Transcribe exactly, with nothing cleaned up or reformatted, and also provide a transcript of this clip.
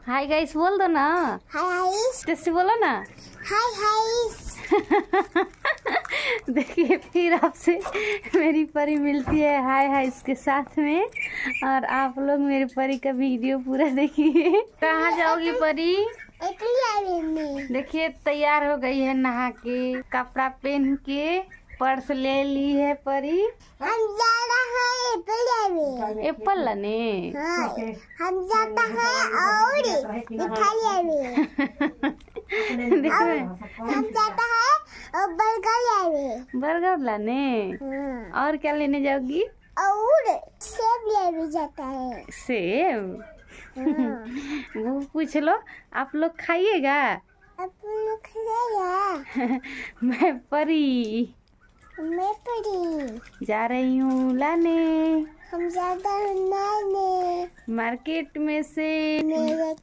Hi guys बोल दो ना। हाय हाइस। जैसे बोलो ना। हाय हाइस। देखिए फिर आपसे मेरी परी मिलती है हाय हाय इसके साथ में। और आप लोग मेरे परी का वीडियो पूरा देखिए। कहाँ जाओगी परी? देखिए तैयार हो गई है नहा के, कपड़ा पहन के, पर्स ले ली है परी। हम जा रहे हैं एप्पल लेने। एप्पल लाने? हाँ, हम जाता है और मिठाई लेने। देख रहे हैं? हम जाता है और बर्गर लेने। बर्गर लाने? हाँ। और क्या लेने जाओगी? और सेब लेने जाता है। सेब? हाँ। वो पूछ लो, आप लोग खाइएगा? आप लोग खाइएगा? मैं परी मैं परी जा रही हूँ लाने। हम ज्यादा लाने मार्केट में से मेरे